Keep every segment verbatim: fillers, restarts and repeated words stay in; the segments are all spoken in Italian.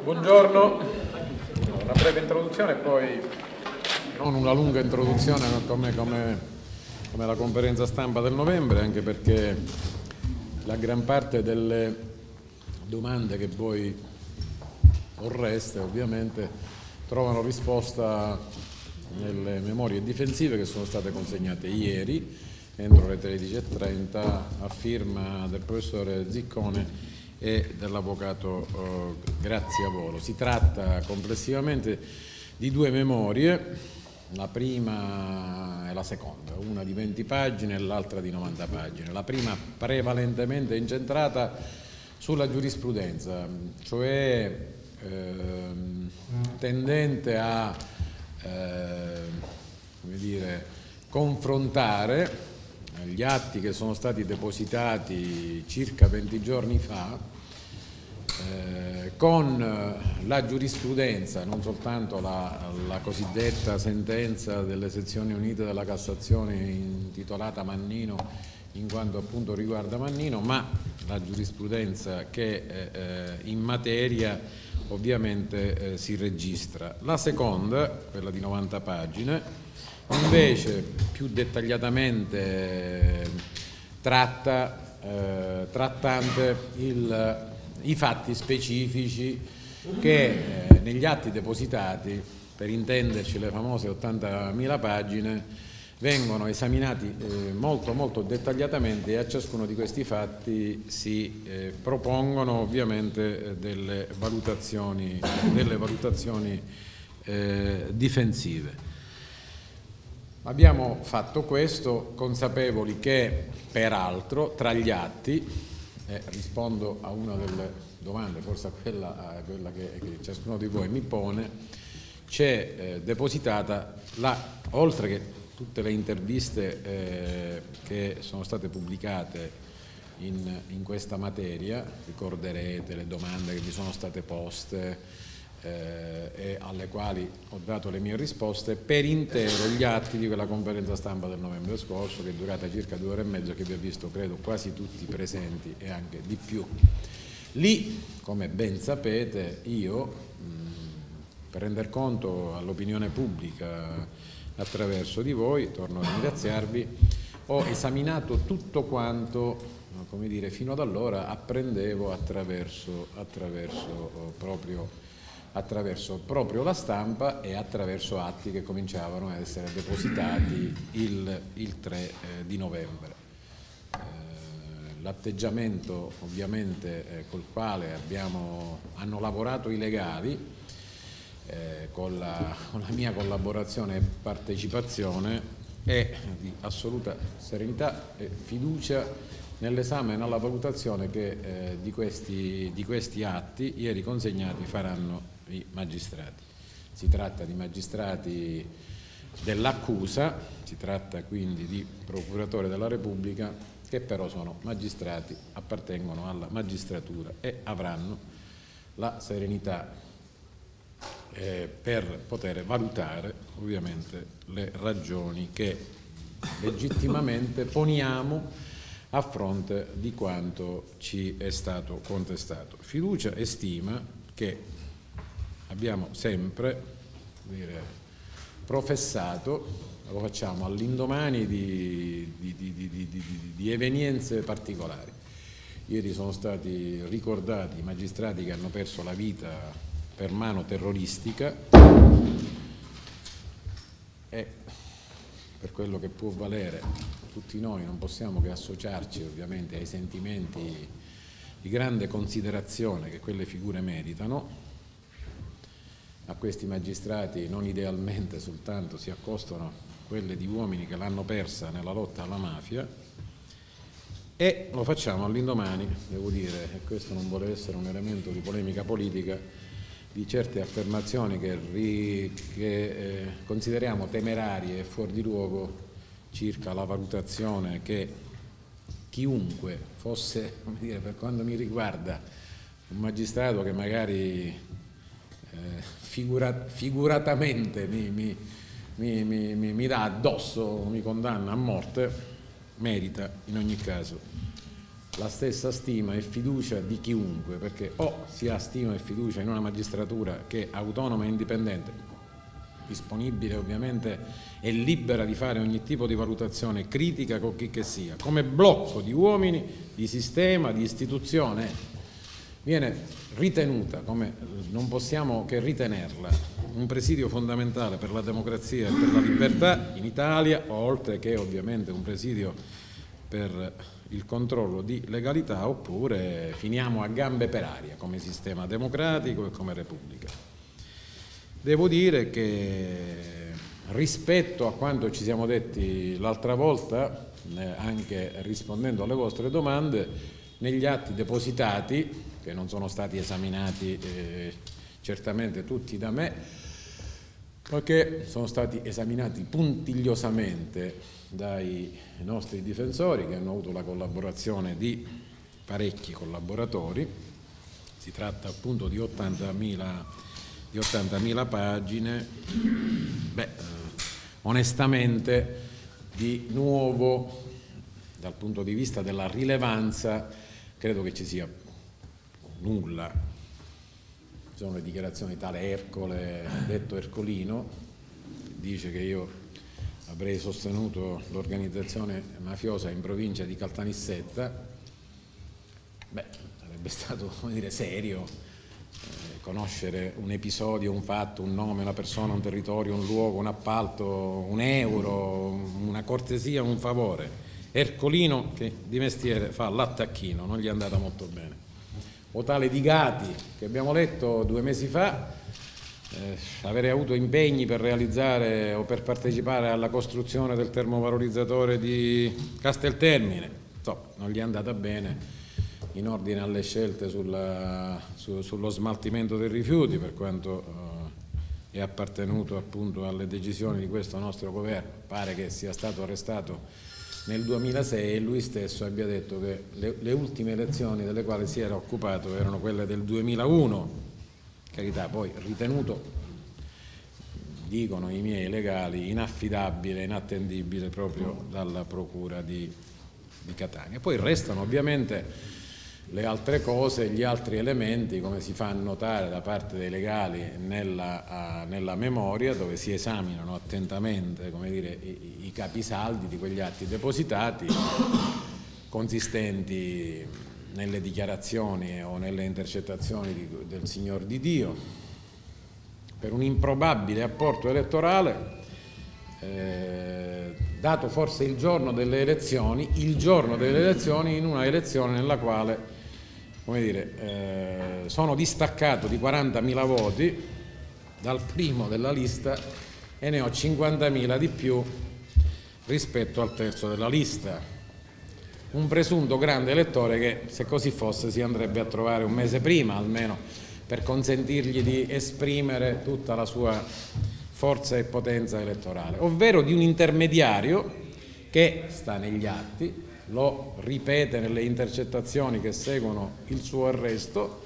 Buongiorno, una breve introduzione e poi non una lunga introduzione come, come, come la conferenza stampa del novembre, anche perché la gran parte delle domande che voi porreste ovviamente trovano risposta nelle memorie difensive che sono state consegnate ieri entro le tredici e trenta a firma del professore Ziccone e dell'avvocato eh, Graziavolo. Si tratta complessivamente di due memorie, la prima e la seconda, una di venti pagine e l'altra di novanta pagine. La prima prevalentemente incentrata sulla giurisprudenza, cioè ehm, tendente a eh, come dire, confrontare gli atti che sono stati depositati circa venti giorni fa eh, con la giurisprudenza, non soltanto la, la cosiddetta sentenza delle sezioni unite della Cassazione intitolata Mannino, in quanto appunto riguarda Mannino, ma la giurisprudenza che eh, in materia ovviamente eh, si registra. La seconda, quella di novanta pagine, invece più dettagliatamente eh, tratta eh, trattante il, i fatti specifici che eh, negli atti depositati, per intenderci le famose ottantamila pagine, vengono esaminati eh, molto molto dettagliatamente, e a ciascuno di questi fatti si eh, propongono ovviamente eh, delle valutazioni, delle valutazioni eh, difensive. Abbiamo fatto questo consapevoli che, peraltro, tra gli atti, eh, rispondo a una delle domande, forse a quella, a quella che, che ciascuno di voi mi pone, c'è eh, depositata, la, oltre che tutte le interviste eh, che sono state pubblicate in, in questa materia, ricorderete le domande che vi sono state poste, Eh, e alle quali ho dato le mie risposte, per intero gli atti di quella conferenza stampa del novembre scorso, che è durata circa due ore e mezzo, che vi ho visto credo quasi tutti presenti e anche di più. Lì, come ben sapete, io mh, per render conto all'opinione pubblica attraverso di voi, torno a ringraziarvi, ho esaminato tutto quanto, come dire, fino ad allora apprendevo attraverso, attraverso proprio attraverso proprio la stampa e attraverso atti che cominciavano a essere depositati il, il tre eh, di novembre. Eh, l'atteggiamento ovviamente eh, col quale abbiamo, hanno lavorato i legali, eh, con, la, con la mia collaborazione e partecipazione, è di assoluta serenità e fiducia nell'esame e nella valutazione che eh, di, questi, di questi atti ieri consegnati faranno i magistrati. Si tratta di magistrati dell'accusa, si tratta quindi di procuratori della Repubblica, che però sono magistrati, appartengono alla magistratura e avranno la serenità eh, per poter valutare ovviamente le ragioni che legittimamente poniamo a fronte di quanto ci è stato contestato. Fiducia e stima che abbiamo sempre dire, professato, lo facciamo all'indomani di, di, di, di, di, di, di evenienze particolari. Ieri sono stati ricordati i magistrati che hanno perso la vita per mano terroristica, e per quello che può valere tutti noi non possiamo che associarci ovviamente ai sentimenti di grande considerazione che quelle figure meritano. A questi magistrati non idealmente soltanto si accostano quelle di uomini che l'hanno persa nella lotta alla mafia, e lo facciamo all'indomani, devo dire, e questo non vuole essere un elemento di polemica politica, di certe affermazioni che, ri, che eh, consideriamo temerarie e fuori di luogo circa la valutazione che chiunque fosse, come dire, per quanto mi riguarda, un magistrato che magari Eh, figura, figuratamente mi, mi, mi, mi, mi dà addosso, mi condanna a morte, merita in ogni caso la stessa stima e fiducia di chiunque, perché o si ha stima e fiducia in una magistratura che è autonoma e indipendente, disponibile ovviamente e libera di fare ogni tipo di valutazione critica con chi che sia, come blocco di uomini, di sistema, di istituzione, viene ritenuta, come non possiamo che ritenerla, un presidio fondamentale per la democrazia e per la libertà in Italia, oltre che ovviamente un presidio per il controllo di legalità, oppure finiamo a gambe per aria come sistema democratico e come Repubblica. Devo dire che rispetto a quanto ci siamo detti l'altra volta, eh, anche rispondendo alle vostre domande, negli atti depositati, che non sono stati esaminati eh, certamente tutti da me, perché sono stati esaminati puntigliosamente dai nostri difensori, che hanno avuto la collaborazione di parecchi collaboratori. Si tratta appunto di ottantamila di ottantamila pagine. Beh, eh, onestamente di nuovo dal punto di vista della rilevanza credo che ci sia nulla. Ci sono le dichiarazioni di tale Ercole, detto Ercolino, dice che io avrei sostenuto l'organizzazione mafiosa in provincia di Caltanissetta. Beh, sarebbe stato, come dire, serio eh, conoscere un episodio, un fatto, un nome, una persona, un territorio, un luogo, un appalto, un euro, una cortesia, un favore. Ercolino, che di mestiere fa l'attacchino, non gli è andata molto bene. O tale Di Gati, che abbiamo letto due mesi fa, eh, avere avuto impegni per realizzare o per partecipare alla costruzione del termovalorizzatore di Casteltermine. So, non gli è andata bene in ordine alle scelte sulla, su, sullo smaltimento dei rifiuti, per quanto eh, è appartenuto appunto alle decisioni di questo nostro governo. Pare che sia stato arrestato nel duemilasei e lui stesso abbia detto che le, le ultime elezioni delle quali si era occupato erano quelle del duemilauno, carità, poi ritenuto, dicono i miei legali, inaffidabile, inattendibile proprio dalla procura di, di Catania. Poi restano ovviamente le altre cose, gli altri elementi, come si fa notare da parte dei legali nella, uh, nella memoria, dove si esaminano attentamente, come dire, i, i capisaldi di quegli atti depositati, consistenti nelle dichiarazioni o nelle intercettazioni di, del signor Di Dio, per un improbabile apporto elettorale, eh, dato forse il giorno delle elezioni, il giorno delle elezioni in una elezione nella quale, come dire, eh, sono distaccato di quarantamila voti dal primo della lista e ne ho cinquantamila di più rispetto al terzo della lista. Un presunto grande elettore che, se così fosse, si andrebbe a trovare un mese prima almeno per consentirgli di esprimere tutta la sua forza e potenza elettorale, ovvero di un intermediario che sta negli atti, lo ripete nelle intercettazioni che seguono il suo arresto,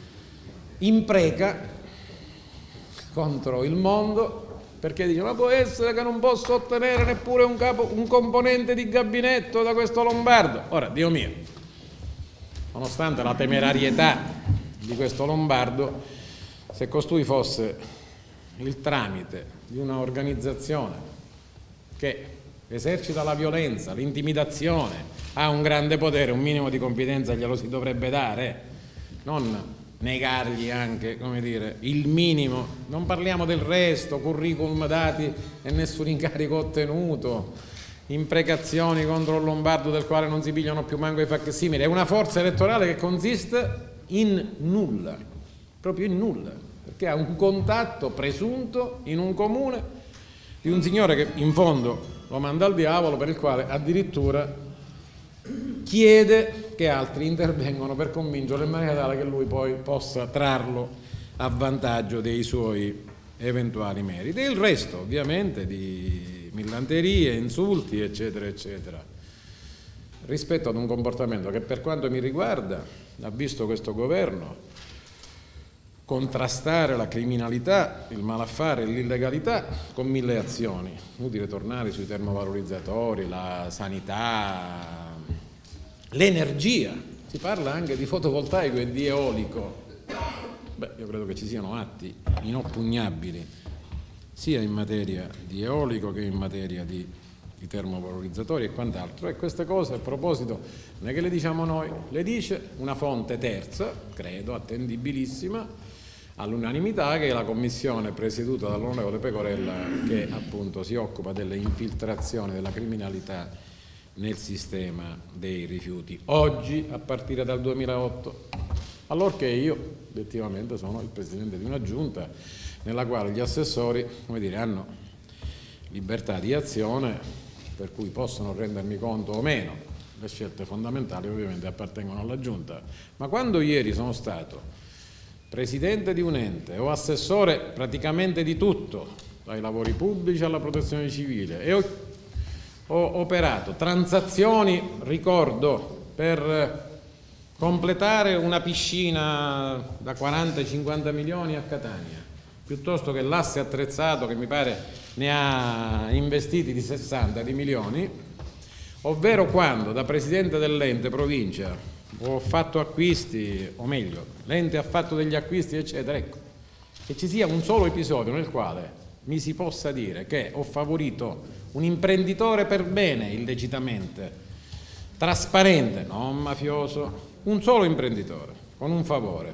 impreca contro il mondo perché dice: ma può essere che non posso ottenere neppure un, capo, un componente di gabinetto da questo Lombardo? Ora, Dio mio, nonostante la temerarietà di questo Lombardo, se costui fosse il tramite di una organizzazione che esercita la violenza, l'intimidazione, ha un grande potere, un minimo di confidenza glielo si dovrebbe dare, non negargli anche, come dire, il minimo. Non parliamo del resto, curriculum dati e nessun incarico ottenuto, imprecazioni contro il Lombardo del quale non si pigliano più manco i facsimili. È una forza elettorale che consiste in nulla, proprio in nulla, perché ha un contatto presunto in un comune di un signore che in fondo lo manda al diavolo, per il quale addirittura chiede che altri intervengano per convincerlo in maniera tale che lui poi possa trarlo a vantaggio dei suoi eventuali meriti. E il resto ovviamente di millanterie, insulti, eccetera, eccetera, rispetto ad un comportamento che, per quanto mi riguarda, ha visto questo governo contrastare la criminalità, il malaffare e l'illegalità con mille azioni. Inutile tornare sui termovalorizzatori, la sanità, l'energia, si parla anche di fotovoltaico e di eolico. Beh, io credo che ci siano atti inoppugnabili sia in materia di eolico che in materia di, di termovalorizzatori e quant'altro, e queste cose a proposito non è che le diciamo noi, le dice una fonte terza, credo attendibilissima, all'unanimità, che è la commissione presieduta dall'onorevole Pecorella, che appunto si occupa delle infiltrazioni della criminalità nel sistema dei rifiuti, oggi a partire dal duemilaotto, allorché io obiettivamente sono il presidente di una giunta nella quale gli assessori, come dire, hanno libertà di azione, per cui possono rendermi conto o meno. Le scelte fondamentali ovviamente appartengono alla giunta, ma quando ieri sono stato presidente di un ente o assessore praticamente di tutto, dai lavori pubblici alla protezione civile, e ho, ho operato transazioni, ricordo, per completare una piscina da quaranta cinquanta milioni a Catania, piuttosto che l'asse attrezzato che mi pare ne ha investiti di sessanta di milioni, ovvero quando da presidente dell'ente provincia ho fatto acquisti, o meglio, l'ente ha fatto degli acquisti, eccetera, ecco, che ci sia un solo episodio nel quale mi si possa dire che ho favorito un imprenditore per bene illecitamente, trasparente, non mafioso, un solo imprenditore, con un favore,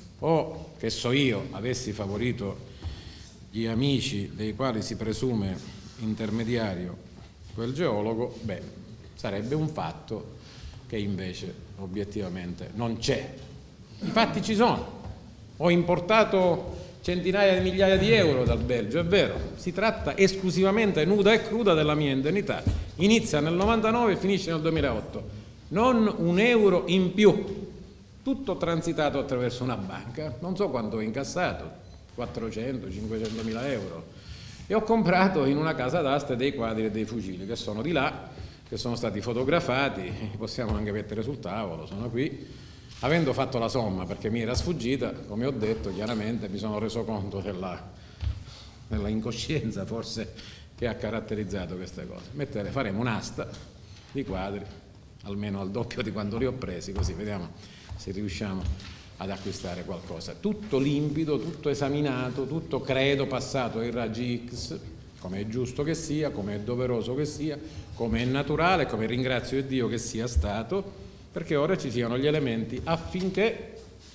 o che so io, avessi favorito gli amici dei quali si presume intermediario quel geologo, beh, sarebbe un fatto che invece obiettivamente non c'è. I fatti ci sono. Ho importato centinaia di migliaia di euro dal Belgio, è vero, si tratta esclusivamente nuda e cruda della mia indennità, inizia nel novantanove e finisce nel duemilaotto, non un euro in più, tutto transitato attraverso una banca, non so quanto ho incassato, quattrocento cinquecento mila euro, e ho comprato in una casa d'asta dei quadri e dei fucili che sono di là, che sono stati fotografati, possiamo anche mettere sul tavolo, sono qui, avendo fatto la somma perché mi era sfuggita, come ho detto, chiaramente mi sono reso conto della, della incoscienza forse che ha caratterizzato queste cose. Mettere, faremo un'asta di quadri, almeno al doppio di quando li ho presi, così vediamo se riusciamo ad acquistare qualcosa. Tutto limpido, tutto esaminato, tutto credo passato ai raggi X, come è giusto che sia, come è doveroso che sia, come è naturale, come ringrazio Dio che sia stato, perché ora ci siano gli elementi affinché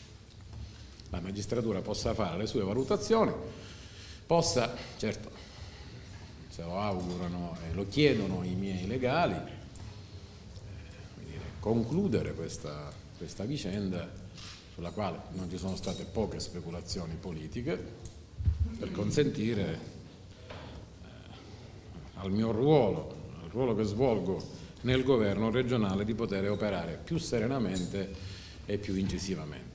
la magistratura possa fare le sue valutazioni, possa, certo, se lo augurano e lo chiedono i miei legali, eh, dire, concludere questa, questa vicenda sulla quale non ci sono state poche speculazioni politiche, per consentire al mio ruolo, al ruolo che svolgo nel governo regionale, di poter operare più serenamente e più incisivamente.